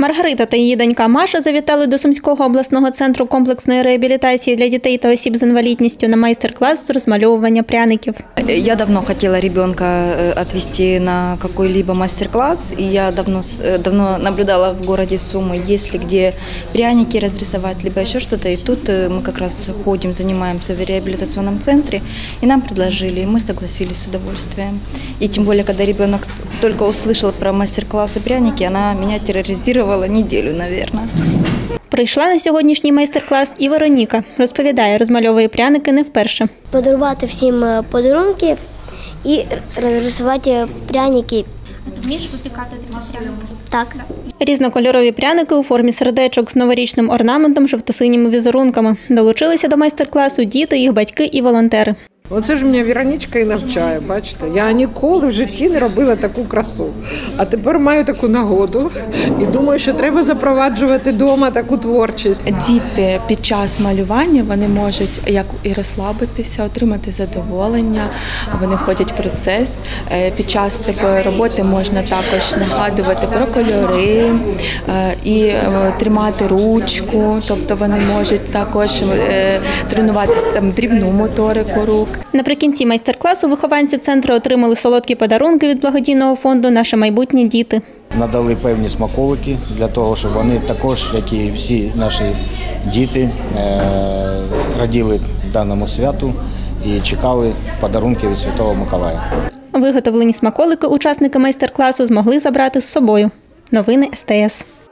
Маргарита та її донька Маша завітали до Сумського обласного центру комплексної реабілітації для дітей та осіб з інвалідністю на майстер-клас з розмальовування пряників. Я давно хотела ребенка отвезти на какой-либо мастер-класс, и я давно наблюдала в городе Сумы, есть ли где пряники разрисовать, либо еще что-то. И тут мы как раз ходим, занимаемся в реабилитационном центре, и нам предложили, и мы согласились с удовольствием. И тем более, когда ребенок только услышал про мастер-классы пряники, она меня терроризировала неделю, наверное. Прийшла на сьогоднішній майстер-клас і Вероніка. Розповідає, розмальовує пряники не вперше. Подарувати всім подарунки і розрисувати пряники. А ти вмієш випікати такі пряники? Так. Різнокольорові пряники у формі сердечок з новорічним орнаментом, жовто-синіми візерунками. Долучилися до майстер-класу діти, їх батьки і волонтери. Оце ж мене Веронічка і навчає, бачите. Я ніколи в житті не робила таку красу. А тепер маю таку нагоду і думаю, що треба запроваджувати вдома таку творчість. Діти під час малювання вони можуть як і розслабитися, отримати задоволення, вони входять в процес. Під час такої роботи можна також нагадувати про кольори і тримати ручку, тобто вони можуть також тренувати дрібну моторику рук. Наприкінці майстер-класу вихованці центру отримали солодкі подарунки від благодійного фонду «Наше майбутнє діти». Надали певні смаколики для того, щоб вони також, як і всі наші діти, раділи даному святу і чекали подарунки від Святого Миколая. Виготовлені смаколики учасники майстер-класу змогли забрати з собою. Новини СТС.